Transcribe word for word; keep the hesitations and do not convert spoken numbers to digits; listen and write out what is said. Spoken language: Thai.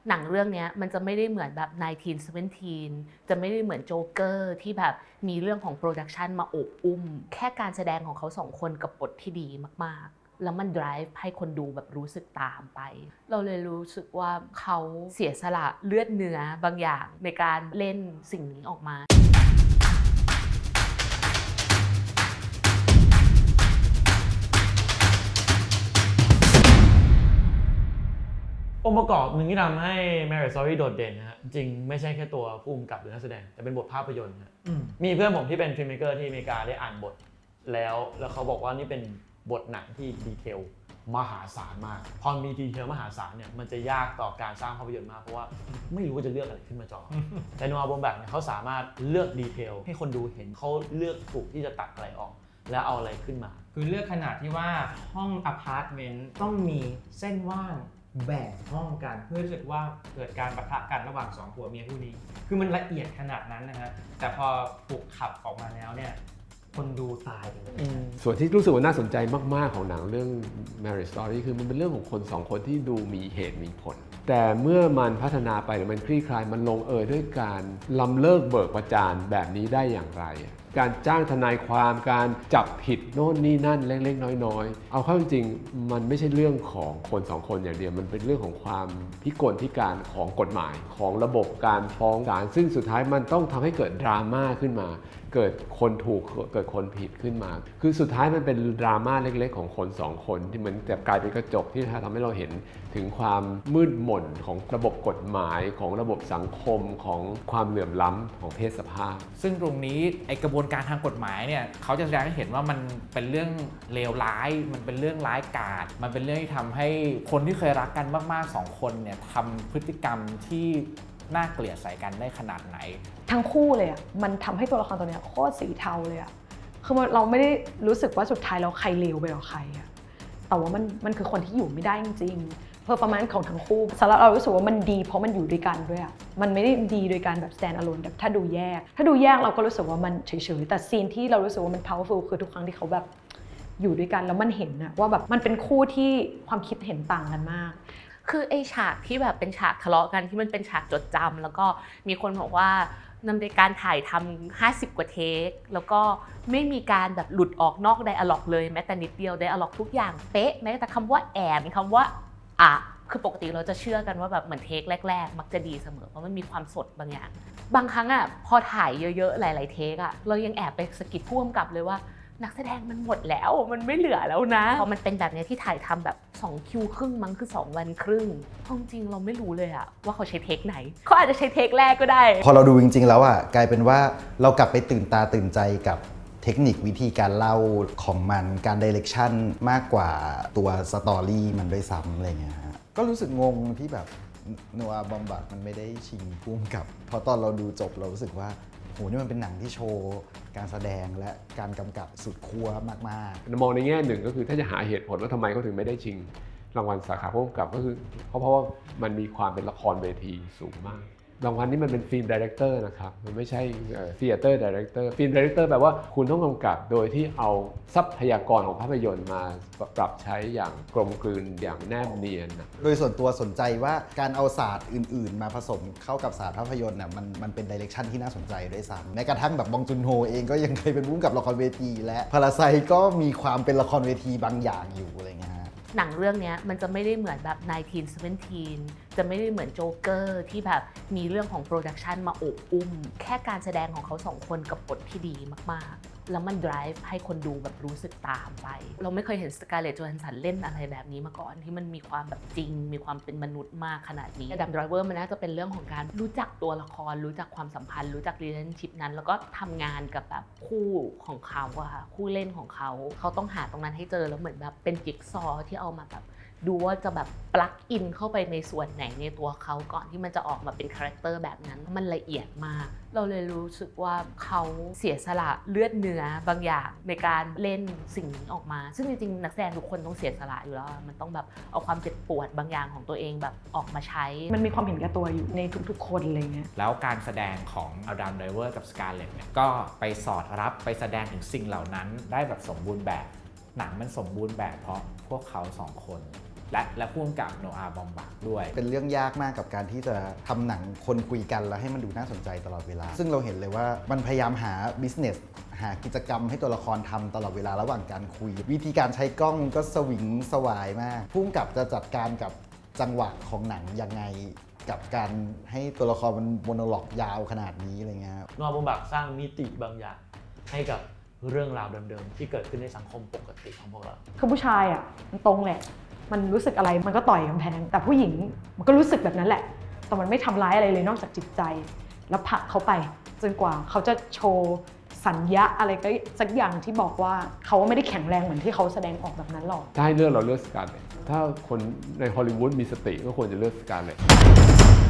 หนังเรื่องนี้มันจะไม่ได้เหมือนแบบหนึ่งพันเก้าร้อยสิบเจ็ดจะไม่ได้เหมือนโจ๊กเกอร์ที่แบบมีเรื่องของโปรดักชันมาโอบอุ้มแค่การแสดงของเขาสองคนกับบทที่ดีมากๆแล้วมัน drive ให้คนดูแบบรู้สึกตามไปเราเลยรู้สึกว่าเขาเสียสละเลือดเนื้อบางอย่างในการเล่นสิ่งนี้ออกมาองค์ประกอบหนึ่งที่ทำให้ Marriage Story โดดเด่นนะฮะจริงไม่ใช่แค่ตัวผู้กำกับหรือนักแสดงแต่เป็นบทภาพยนตร์นะมีเพื่อนผมที่เป็นฟิล์มเมกเกอร์ที่อเมริกาได้อ่านบทแล้วแล้วเขาบอกว่านี่เป็นบทหนังที่ดีเทลมหาศาลมากพอมีดีเทลมหาศาลเนี่ยมันจะยากต่อการสร้างภาพยนตร์มากเพราะว่าไม่รู้ว่าจะเลือกอะไรขึ้นมาจอแต่โนอาบอมแบกเนี่ยเขาสามารถเลือกดีเทลให้คนดูเห็นเขาเลือกถูกที่จะตัดอะไรออกแล้วเอาอะไรขึ้นมาคือเลือกขนาดที่ว่าห้องอพาร์ตเมนต์ต้องมีเส้นว่างแบ่งห้องกันเพื่อรู้สึกว่าเกิดการปะทะกันระหว่างสองผัวเมียคู่นี้คือมันละเอียดขนาดนั้นนะฮะแต่พอถูกขับออกมาแล้วเนี่ยคนดูตายไปเลยส่วนที่รู้สึกว่าน่าสนใจมากๆของหนังเรื่อง Marriage Story คือมันเป็นเรื่องของคนสองคนที่ดูมีเหตุมีผลแต่เมื่อมันพัฒนาไปหรือมันคลี่คลายมันลงเอยด้วยการล้ำเลิกเบิกประจานแบบนี้ได้อย่างไรการจ้างทนายความการจับผิดโน่นนี่นั่นเล็กๆน้อยๆเอาเข้าจริงๆมันไม่ใช่เรื่องของคนสองคนอย่างเดียวมันเป็นเรื่องของความพิกลพิการของกฎหมายของระบบการฟ้องศาลซึ่งสุดท้ายมันต้องทำให้เกิดดราม่าขึ้นมาเกิดคนถูกเกิดคนผิดขึ้นมาคือสุดท้ายมันเป็นดราม่าเล็กๆของคนสองคนที่เหมือนจะกลายเป็นกระจกที่ทำให้เราเห็นถึงความมืดมนของระบบกฎหมายของระบบสังคมของความเหลื่อมล้ำของเพศสภาพซึ่งตรงนี้ไอกระบวนการทางกฎหมายเนี่ยเขาจะแสดงให้เห็นว่ามันเป็นเรื่องเลวร้ายมันเป็นเรื่องร้ายกาจมันเป็นเรื่องที่ทำให้คนที่เคยรักกันมากๆสองคนเนี่ยทำพฤติกรรมที่น่าเกลียดใส่กันได้ขนาดไหนทั้งคู่เลยอ่ะมันทำให้ตัวละครตัวนี้โคตรสีเทาเลยอ่ะคือเราไม่ได้รู้สึกว่าสุดท้ายเราใครเลวไปกว่าใครอ่ะแต่ว่ามันมันคือคนที่อยู่ไม่ได้จริงๆเพอร์ฟอร์แมนซ์ของทั้งคู่สำหรับเรารู้สึกว่ามันดีเพราะมันอยู่ด้วยกันด้วยอ่ะมันไม่ได้ดีโดยการแบบ stand alone แบบถ้าดูแยกถ้าดูแยกเราก็รู้สึกว่ามันเฉยๆแต่ซีนที่เรารู้สึกว่ามัน powerful คือทุกครั้งที่เขาแบบอยู่ด้วยกันแล้วมันเห็นอะว่าแบบมันเป็นคู่ที่ความคิดเห็นต่างกันมากคือไอ้ฉากที่แบบเป็นฉากทะเลาะกันที่มันเป็นฉากจดจำแล้วก็มีคนบอกว่านำในการถ่ายทำห้าสิบกว่าเทคแล้วก็ไม่มีการแบบหลุดออกนอกไดอะล็อกเลยแม้แต่นิดเดียวไดอะล็อกทุกอย่างเป๊ะแม้แต่คำว่าแอนคำว่าอะคือปกติเราจะเชื่อกันว่าแบบเหมือนเทคแรกๆมักจะดีเสมอเพราะมันมีความสดบางอย่างบางครั้งอ่ะพอถ่ายเยอะๆหลายๆเทคอ่ะเรายังแอบไปสะกิดผู้กำกับเลยว่านักแสดงมันหมดแล้วมันไม่เหลือแล้วนะพอมันเป็นแบบนี้ที่ถ่ายทำแบบสองคิวครึ่งมั้งคือสองวันครึ่งจริงเราไม่รู้เลยอะว่าเขาใช้เทคไหนเขาอาจจะใช้เทคแรกก็ได้พอเราดูจริงๆแล้วอะกลายเป็นว่าเรากลับไปตื่นตาตื่นใจกับเทคนิควิธีการเล่าของมันการดิเรกชันมากกว่าตัวสตอรี่มันด้วยซ้ำอะไรเงี้ยฮะก็รู้สึกงงที่แบบโนอาบอมบักมันไม่ได้ชิงพุ่มกับเพราะตอนเราดูจบเรารู้สึกว่าโหนี่มันเป็นหนังที่โชว์การแสดงและการกำกับสุดขั้วมากๆมองในแง่หนึ่งก็คือถ้าจะหาเหตุผลว่าทำไมเขาถึงไม่ได้ชิงรางวัลสาขาผู้กำกับก็คือเพราะเพราะว่ามันมีความเป็นละครเวทีสูงมากรางวัลนี้มันเป็นฟิล์มไดเรคเตอร์นะครับมันไม่ใช่เธียเตอร์ไดเรคเตอร์ฟิล์มไดเรคเตอร์แปลว่าคุณต้องกำกับโดยที่เอาทรัพยากรของภาพยนตร์มาปรับใช้อย่างกลมกลืนอย่างแนบเนียนโดยส่วนตัวสนใจว่าการเอาศาสตร์อื่นๆมาผสมเข้ากับศาสตร์ภาพยนตร์น่ะมันมันเป็นไดเรคชันที่น่าสนใจด้วยซ้ำแม้กระทั่งแบบบองจุนโฮเองก็ยังเคยเป็นผู้กำกับละครเวทีและพาราไซก็มีความเป็นละครเวทีบางอย่างอยู่อะไรเงี้ยหนังเรื่องนี้มันจะไม่ได้เหมือนแบบหนึ่งพันเก้าร้อยสิบเจ็ดจะไม่ได้เหมือนโจ๊กเกอร์ที่แบบมีเรื่องของโปรดักชันมาโอบอุ้มแค่การแสดงของเขาสองคนกับบทที่ดีมากๆแล้วมัน drive ให้คนดูแบบรู้สึกตามไปเราไม่เคยเห็นสการ์เลต โจแฮนสันเล่นอะไรแบบนี้มาก่อนที่มันมีความแบบจริงมีความเป็นมนุษย์มากขนาดนี้ดัมไดรเวอร์มันน่าจะเป็นเรื่องของการรู้จักตัวละครรู้จักความสัมพันธ์รู้จัก relationship นั้นแล้วก็ทำงานกับแบบคู่ของเขาอะค่ะคู่เล่นของเขาเขาต้องหาตรงนั้นให้เจอแล้วเหมือนแบบเป็นจิ๊กซอว์ที่เอามาแบบดูว่าจะแบบปลั๊กอินเข้าไปในส่วนไหนในตัวเขาก่อนที่มันจะออกมาเป็นคาแรคเตอร์แบบนั้นมันละเอียดมากเราเลยรู้สึกว่าเขาเสียสละเลือดเนื้อบางอย่างในการเล่นสิ่งนี้ออกมาซึ่งจริงๆนักแสดงทุกคนต้องเสียสละอยู่แล้วมันต้องแบบเอาความเจ็บปวดบางอย่างของตัวเองแบบออกมาใช้มันมีความเห็นแก่ตัวอยู่ในทุกๆคนอะไรเงี้ยแล้วการแสดงของอดัม ไดรเวอร์กับสการ์เลตเนี่ยก็ไปสอดรับไปแสดงถึงสิ่งเหล่านั้นได้แบบสมบูรณ์แบบหนังมันสมบูรณ์แบบเพราะพวกเขาสองคนและและพ่วงกับโนอาห์บอมบักด้วยเป็นเรื่องยากมากกับการที่จะทำหนังคนคุยกันแล้วให้มันดูน่าสนใจตลอดเวลาซึ่งเราเห็นเลยว่ามันพยายามหา business หากิจกรรมให้ตัวละครทำตลอดเวลาระหว่างการคุยวิธีการใช้กล้องก็สวิงสวายมากพุ่งกับจะจัดการกับจังหวะของหนังยังไงกับการให้ตัวละครมันโมโนโลกยาวขนาดนี้อะไรเงี้ยโนอาห์บอมบักสร้างมิติบางอย่างให้กับเรื่องราวเดิมๆที่เกิดขึ้นในสังคมปกติของพวกเราคือผู้ชายอ่ะมันตรงแหละมันรู้สึกอะไรมันก็ต่อยกำแพงแต่ผู้หญิงมันก็รู้สึกแบบนั้นแหละแต่มันไม่ทำร้ายอะไรเลยนอกจากจิตใจแล้วผลักเขาไปจนกว่าเขาจะโชว์สัญญาอะไรก็สักอย่างที่บอกว่าเขาไม่ได้แข็งแรงเหมือนที่เขาแสดงออกแบบนั้นหรอกถ้าให้เลือกเราเลือกสการ์เล็ตถ้าคนในฮอลลีวูดมีสติก็ควรจะเลือกสการ์เล็ต